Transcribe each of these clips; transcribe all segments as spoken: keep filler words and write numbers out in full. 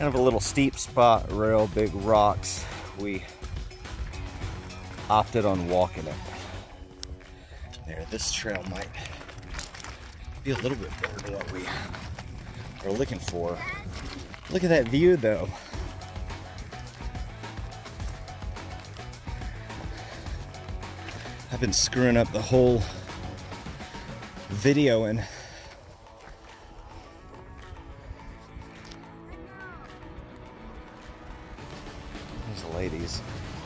Kind of a little steep spot, real big rocks. We opted on walking it. There, this trail might be a little bit better than what we are looking for. Look at that view though. I've been screwing up the whole video and there's the ladies.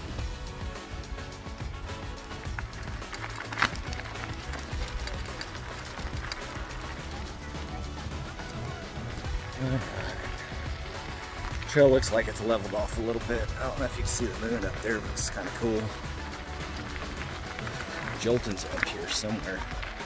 Trail looks like it's leveled off a little bit. I don't know if you can see the moon up there, but it's kind of cool. Jolton's up here somewhere.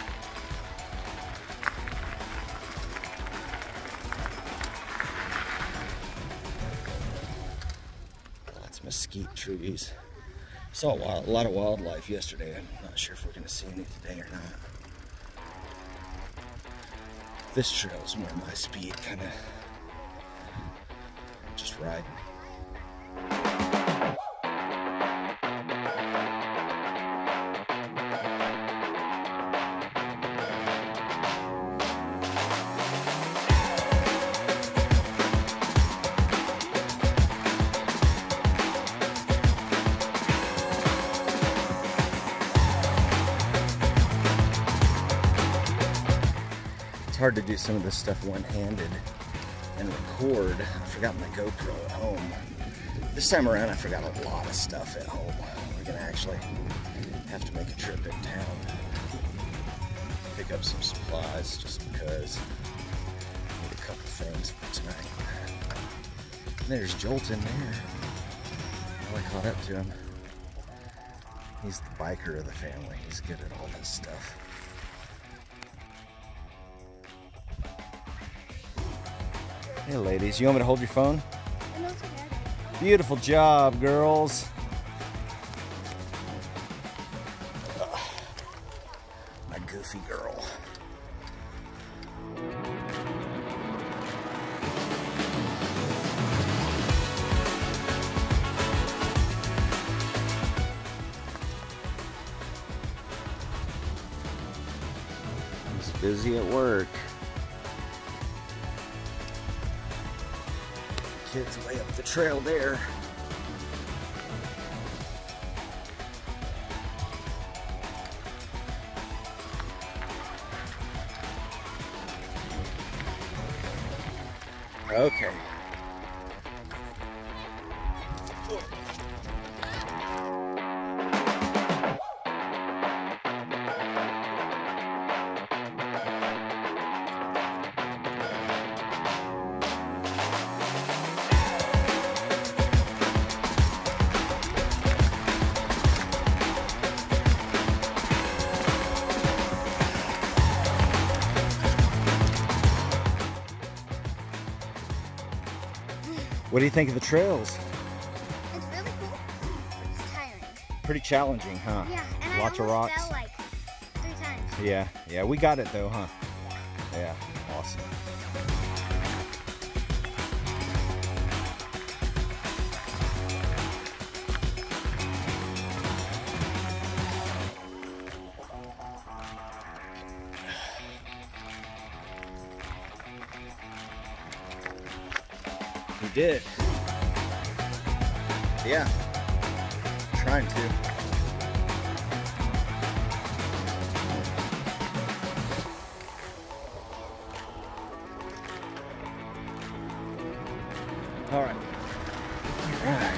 Lots of mesquite trees. Saw a, wild, a lot of wildlife yesterday. I'm not sure if we're going to see any today or not. This trail is more my speed, kind of just riding. It's hard to do some of this stuff one-handed and record. I forgot my GoPro at home. This time around I forgot a lot of stuff at home. We're gonna actually have to make a trip in town. Pick up some supplies just because I need a couple things for tonight. And there's Jolton there. Well, I caught up to him. He's the biker of the family. He's good at all this stuff. Hey ladies, you want me to hold your phone? No, it's okay. Beautiful job, girls. Ugh. My goofy girl. He's busy at work. Kids way up the trail there. Okay. What do you think of the trails? It's really cool. It's tiring. Pretty challenging, huh? Yeah, and Lots I of almost rocks. fell like three times. Yeah, yeah, we got it though, huh? Yeah. Yeah, awesome. We did. Yeah. Trying to. All right. All right.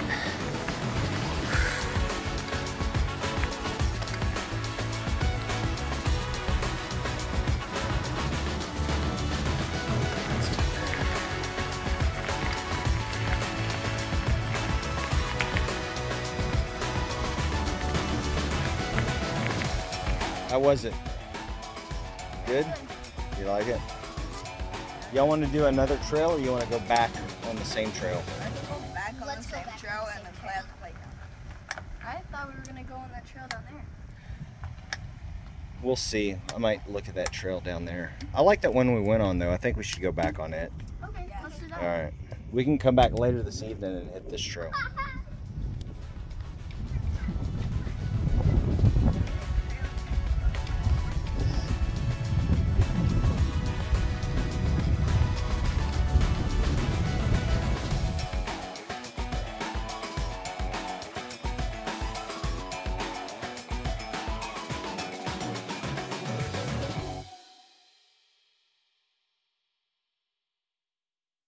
How was it? Good? You like it? Y'all want to do another trail or you want to go back on the same trail? Let's go back on Let's the go same back trail on the and same then play at the playground. I thought we were gonna go on that trail down there. We'll see. I might look at that trail down there. I like that one we went on though. I think we should go back on it. Okay, let's do that. All right. We can come back later this evening and hit this trail.